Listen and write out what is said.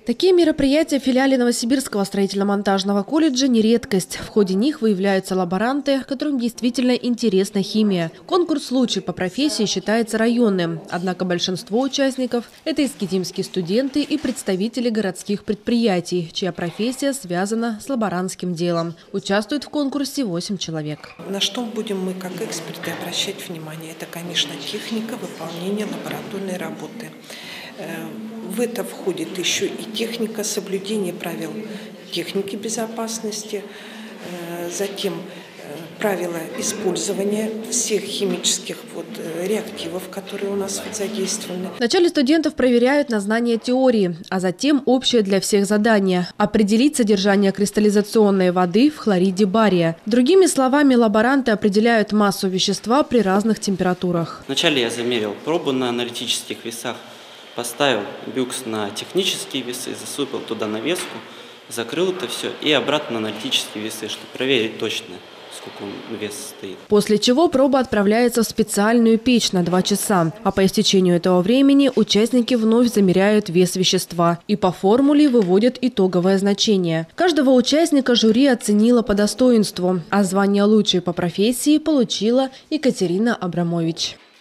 Такие мероприятия в филиале Новосибирского строительно-монтажного колледжа не редкость. В ходе них выявляются лаборанты, которым действительно интересна химия. Конкурс «Лучший по профессии» считается районным. Однако большинство участников – это искитимские студенты и представители городских предприятий, чья профессия связана с лаборантским делом. Участвует в конкурсе 8 человек. На что будем мы, как эксперты, обращать внимание? Это, конечно, техника выполнения лабораторной работы. В это входит еще и техника соблюдения правил техники безопасности, затем правила использования всех химических реактивов, которые у нас задействованы. Вначале студентов проверяют на знание теории, а затем общее для всех задание – определить содержание кристаллизационной воды в хлориде бария. Другими словами, лаборанты определяют массу вещества при разных температурах. Вначале я замерил пробу на аналитических весах, поставил бюкс на технические весы, засыпал туда навеску, закрыл это все и обратно на аналитические весы, чтобы проверить точно, сколько вес стоит. После чего проба отправляется в специальную печь на 2 часа. А по истечению этого времени участники вновь замеряют вес вещества и по формуле выводят итоговое значение. Каждого участника жюри оценило по достоинству, а звание «Лучшей по профессии» получила Екатерина Абрамович.